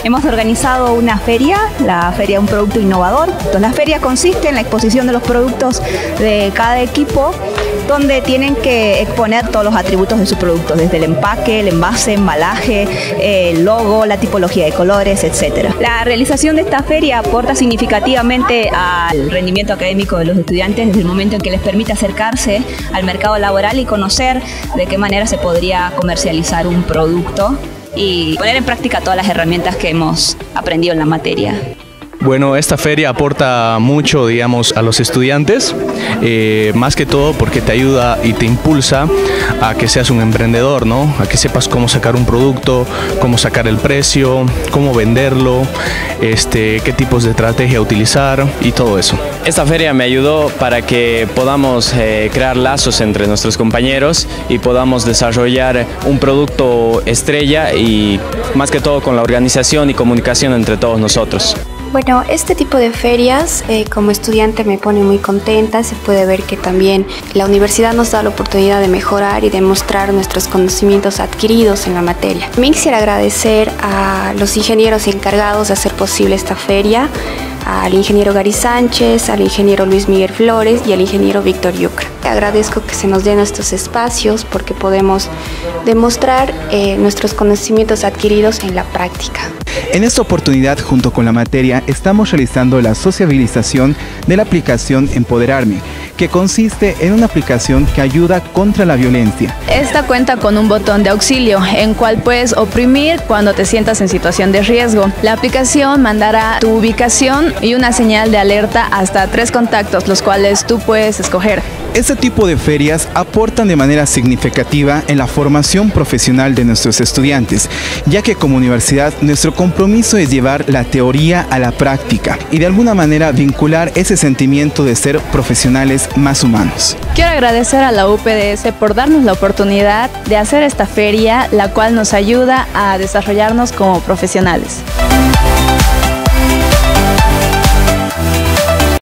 Hemos organizado una feria, la feria Un Producto Innovador. Entonces, la feria consiste en la exposición de los productos de cada equipo, donde tienen que exponer todos los atributos de su producto, desde el empaque, el envase, embalaje, el logo, la tipología de colores, etc. La realización de esta feria aporta significativamente al rendimiento académico de los estudiantes desde el momento en que les permite acercarse al mercado laboral y conocer de qué manera se podría comercializar un producto y poner en práctica todas las herramientas que hemos aprendido en la materia. Bueno, esta feria aporta mucho, digamos, a los estudiantes, más que todo porque te ayuda y te impulsa a que seas un emprendedor, ¿no? A que sepas cómo sacar un producto, cómo sacar el precio, cómo venderlo, qué tipos de estrategia utilizar y todo eso. Esta feria me ayudó para que podamos crear lazos entre nuestros compañeros y podamos desarrollar un producto estrella y más que todo con la organización y comunicación entre todos nosotros. Bueno, este tipo de ferias como estudiante me pone muy contenta. Se puede ver que también la universidad nos da la oportunidad de mejorar y demostrar nuestros conocimientos adquiridos en la materia. También quisiera agradecer a los ingenieros encargados de hacer posible esta feria, al ingeniero Gary Sánchez, al ingeniero Luis Miguel Flores y al ingeniero Víctor Yucra. Agradezco que se nos den estos espacios porque podemos demostrar nuestros conocimientos adquiridos en la práctica. En esta oportunidad, junto con la materia, estamos realizando la sociabilización de la aplicación Empoderarme, que consiste en una aplicación que ayuda contra la violencia. Esta cuenta con un botón de auxilio, en cual puedes oprimir cuando te sientas en situación de riesgo. La aplicación mandará tu ubicación y una señal de alerta hasta 3 contactos, los cuales tú puedes escoger. Este tipo de ferias aportan de manera significativa en la formación profesional de nuestros estudiantes, ya que como universidad nuestro compromiso es llevar la teoría a la práctica y de alguna manera vincular ese sentimiento de ser profesionales más humanos. Quiero agradecer a la UPDS por darnos la oportunidad de hacer esta feria, la cual nos ayuda a desarrollarnos como profesionales.